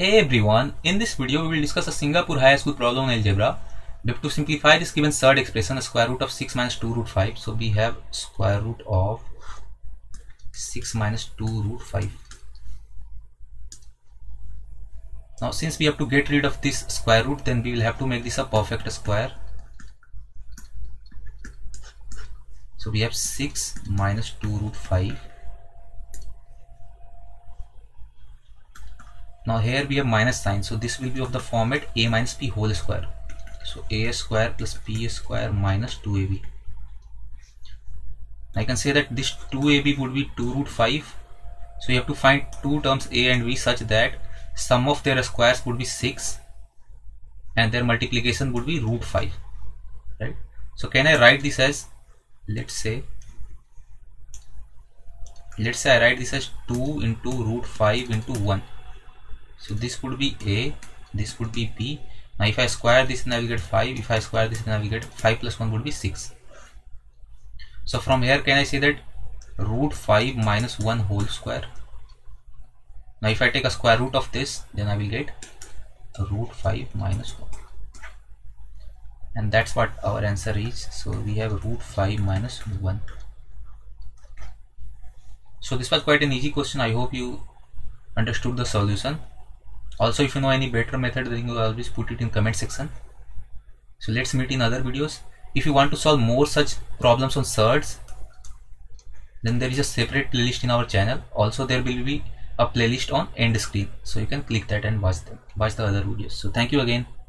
Hey everyone, in this video we will discuss a Singapore high school problem on algebra. We have to simplify this given third expression, the square root of 6 minus 2 root 5. So we have square root of 6 minus 2 root 5. Now since we have to get rid of this square root, then we will have to make this a perfect square. So we have 6 minus 2 root 5. Now here we have minus sign, so this will be of the format a minus b whole square. So a square plus b square minus 2ab. I can say that this 2ab would be 2 root 5. So you have to find two terms a and b such that sum of their squares would be 6 and their multiplication would be root 5. Right? So can I write this as, let's say I write this as 2 into root 5 into 1. So this would be a, this would be b. Now if I square this, then I will get 5. If I square this, then I will get 5 plus 1 would be 6. So from here can I say that root 5 minus 1 whole square. Now if I take a square root of this, then I will get root 5 minus 1. And that's what our answer is. So we have root 5 minus 1. So this was quite an easy question. I hope you understood the solution. Also, if you know any better method, then you always put it in comment section. So let's meet in other videos. If you want to solve more such problems on surds, then there is a separate playlist in our channel. Also there will be a playlist on end screen, so you can click that and watch the other videos. So thank you again.